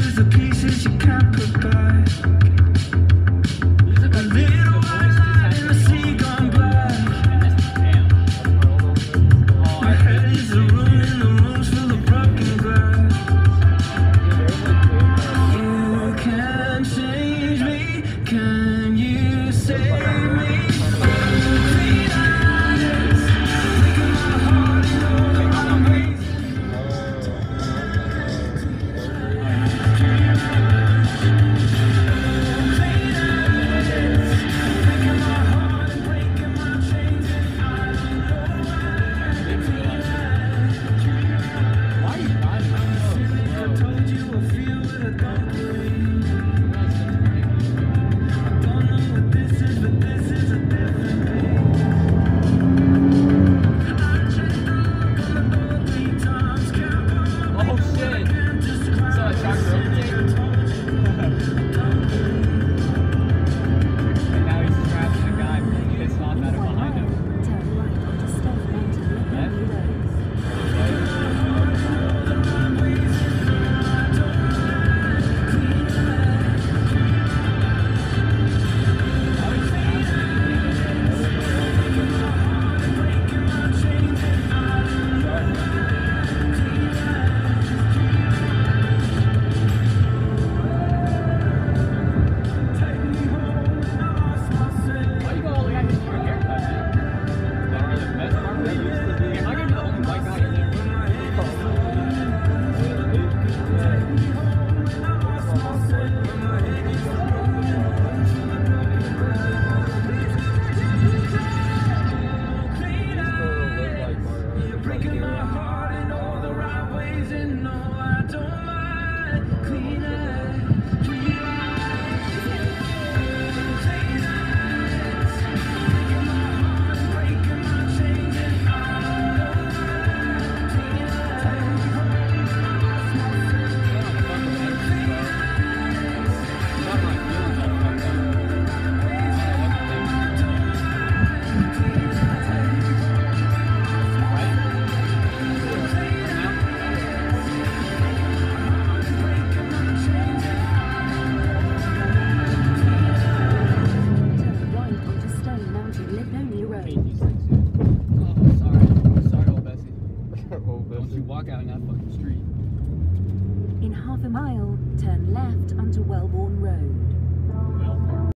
is the pieces you can't put back. A little white light in the sea gone black. My head is a room and the room's full of broken glass. You can change me, can you save me? Walk out in that fucking street. In half a mile, turn left onto Wellbourne Road.